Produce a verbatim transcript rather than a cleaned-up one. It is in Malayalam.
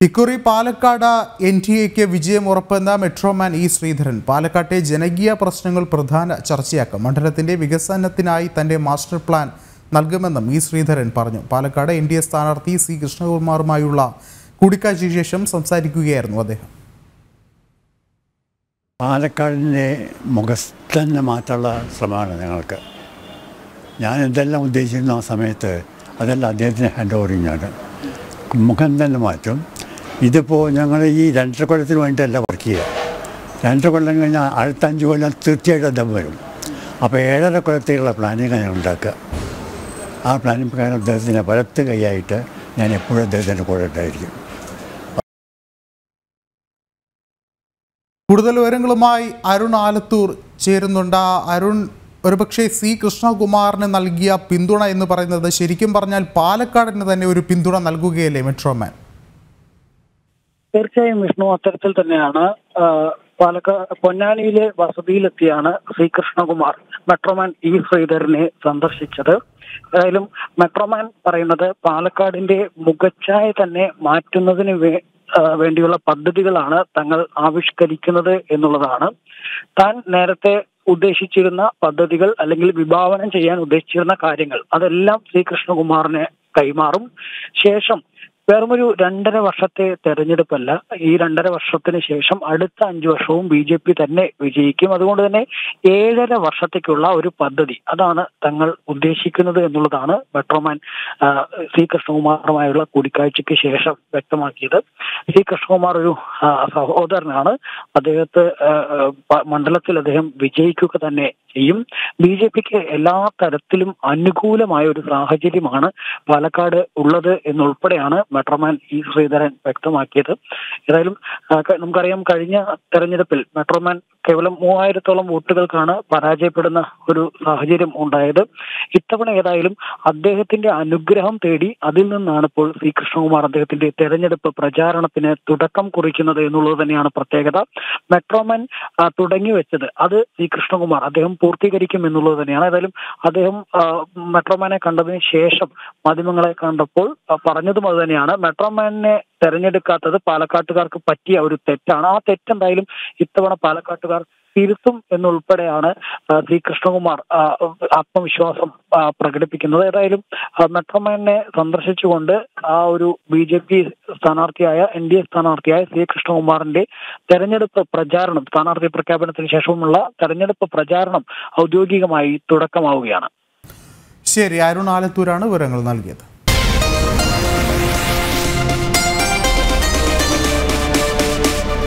ഇക്കുറി പാലക്കാട് എൻ ഡി എക്ക് വിജയം ഉറപ്പെന്ന മെട്രോമാൻ ഇ ശ്രീധരൻ പാലക്കാട്ടെ ജനകീയ പ്രശ്നങ്ങൾ പ്രധാന ചർച്ചയാക്കും. മണ്ഡലത്തിന്റെ വികസനത്തിനായി തന്റെ മാസ്റ്റർ പ്ലാൻ നൽകുമെന്നും ഇ ശ്രീധരൻ പറഞ്ഞു. പാലക്കാട് എൻ ഡി എ സ്ഥാനാർത്ഥി സി കൃഷ്ണകുമാറുമായുള്ള കൂടിക്കാഴ്ചയ്ക്ക് ശേഷം സംസാരിക്കുകയായിരുന്നു അദ്ദേഹം. പാലക്കാടിൻ്റെ മുഖസ്ഥന്നെ മാറ്റുള്ള ശ്രമമാണ് ഞങ്ങൾക്ക്. ഞാൻ എന്തെല്ലാം ഉദ്ദേശിച്ചിരുന്നു ആ സമയത്ത് അതെല്ലാം അദ്ദേഹത്തിന് ഹാൻഡ് ഓവർ ചെയ്യുകയാണ്. മുഖം തന്നെ മാറ്റും. ഇതിപ്പോൾ ഞങ്ങൾ ഈ രണ്ടര കൊല്ലത്തിന് വേണ്ടിയിട്ടല്ല വർക്ക് ചെയ്യുക. രണ്ടര കൊല്ലം കഴിഞ്ഞാൽ അടുത്ത അഞ്ച് കൊല്ലം തീർച്ചയായിട്ടും അദ്ദേഹം വരും. അപ്പോൾ ഏഴര കൊല്ലത്തേക്കുള്ള പ്ലാനിങ് ഞാൻ ഉണ്ടാക്കുക. ആ പ്ലാനിങ് പ്രകാരം അദ്ദേഹത്തിൻ്റെ വലത്ത് കൈയായിട്ട് ഞാൻ എപ്പോഴും അദ്ദേഹത്തിൻ്റെ കൂടെ ഉണ്ടായിരിക്കും. കൂടുതൽ വിവരങ്ങളുമായി അരുൺ ആലത്തൂർ ചേരുന്നുണ്ട്. അരുൺ, ഒരുപക്ഷെ സി കൃഷ്ണകുമാറിന് നൽകിയ പിന്തുണ എന്ന് പറയുന്നത് ശരിക്കും പറഞ്ഞാൽ പാലക്കാടിന് തന്നെ ഒരു പിന്തുണ നൽകുകയല്ലേ മെട്രോമാൻ? തീർച്ചയായും വിഷ്ണു, അത്തരത്തിൽ തന്നെയാണ്. പാലക്കാട് പൊന്നാനിയിലെ വസതിയിലെത്തിയാണ് സി കൃഷ്ണകുമാർ മെട്രോമാൻ ഇ ശ്രീധരനെ സന്ദർശിച്ചത്. ഏതായാലും മെട്രോമാൻ പറയുന്നത് പാലക്കാടിന്റെ മുഖച്ഛായ തന്നെ മാറ്റുന്നതിന് വേ വേണ്ടിയുള്ള പദ്ധതികളാണ് തങ്ങൾ ആവിഷ്കരിക്കുന്നത് എന്നുള്ളതാണ്. താൻ നേരത്തെ ഉദ്ദേശിച്ചിരുന്ന പദ്ധതികൾ അല്ലെങ്കിൽ വിഭാവനം ചെയ്യാൻ ഉദ്ദേശിച്ചിരുന്ന കാര്യങ്ങൾ അതെല്ലാം സി കൃഷ്ണകുമാറിനെ കൈമാറും. ശേഷം വെറുമൊരു രണ്ടര വർഷത്തെ തെരഞ്ഞെടുപ്പല്ല, ഈ രണ്ടര വർഷത്തിന് ശേഷം അടുത്ത അഞ്ചു വർഷവും ബി ജെ പി തന്നെ വിജയിക്കും. അതുകൊണ്ട് തന്നെ ഏഴര വർഷത്തേക്കുള്ള ഒരു പദ്ധതി അതാണ് തങ്ങൾ ഉദ്ദേശിക്കുന്നത് എന്നുള്ളതാണ് മെട്രോമാൻ സി കൃഷ്ണകുമാറുമായുള്ള കൂടിക്കാഴ്ചയ്ക്ക് ശേഷം വ്യക്തമാക്കിയത്. സി കൃഷ്ണകുമാർ ഒരു സഹോദരനാണ്. അദ്ദേഹത്തെ മണ്ഡലത്തിൽ അദ്ദേഹം വിജയിക്കുക തന്നെ ചെയ്യും. ബി ജെ പിക്ക് എല്ലാ തരത്തിലും അനുകൂലമായ ഒരു സാഹചര്യമാണ് പാലക്കാട് ഉള്ളത് എന്നുൾപ്പെടെയാണ് മെട്രോമാൻ ഇ ശ്രീധരൻ വ്യക്തമാക്കിയത്. ഏതായാലും നമുക്കറിയാം, കഴിഞ്ഞ തെരഞ്ഞെടുപ്പിൽ മെട്രോമാൻ കേവലം മൂവായിരത്തോളം വോട്ടുകൾക്കാണ് പരാജയപ്പെടുന്ന ഒരു സാഹചര്യം ഉണ്ടായത്. ഇത്തവണ ഏതായാലും അദ്ദേഹത്തിന്റെ അനുഗ്രഹം തേടി അതിൽ നിന്നാണ് ഇപ്പോൾ സി കൃഷ്ണകുമാർ അദ്ദേഹത്തിന്റെ തെരഞ്ഞെടുപ്പ് പ്രചാരണത്തിന് തുടക്കം കുറിക്കുന്നത് എന്നുള്ളത് തന്നെയാണ് പ്രത്യേകത. മെട്രോമാൻ തുടങ്ങി വെച്ചത് അത് സി കൃഷ്ണകുമാർ അദ്ദേഹം പൂർത്തീകരിക്കും എന്നുള്ളത് തന്നെയാണ്. ഏതായാലും അദ്ദേഹം മെട്രോമാനെ കണ്ടതിന് ശേഷം മാധ്യമങ്ങളെ കണ്ടപ്പോൾ പറഞ്ഞതും അത് തന്നെയാണ്. മെട്രോമാനെ തെരഞ്ഞെടുക്കാത്തത് പാലക്കാട്ടുകാർക്ക് പറ്റിയ ഒരു തെറ്റാണ്. ആ തെറ്റെന്തായാലും ഇത്തവണ പാലക്കാട്ടുകാർ തിരുത്തും എന്നുൾപ്പെടെയാണ് സി കൃഷ്ണകുമാർ ആത്മവിശ്വാസം പ്രകടിപ്പിക്കുന്നത്. ഏതായാലും മെട്രോമാനെ സന്ദർശിച്ചുകൊണ്ട് ആ ഒരു ബി ജെ പി സ്ഥാനാർത്ഥിയായ എൻ ഡി എ സ്ഥാനാർത്ഥിയായ സി കൃഷ്ണകുമാറിന്റെ തെരഞ്ഞെടുപ്പ് പ്രചാരണം, സ്ഥാനാർത്ഥി പ്രഖ്യാപനത്തിന് ശേഷമുള്ള തെരഞ്ഞെടുപ്പ് പ്രചാരണം ഔദ്യോഗികമായി തുടക്കമാവുകയാണ്. ശരി, അരുൺ ആലത്തൂരാണ് വിവരങ്ങൾ നൽകിയത്.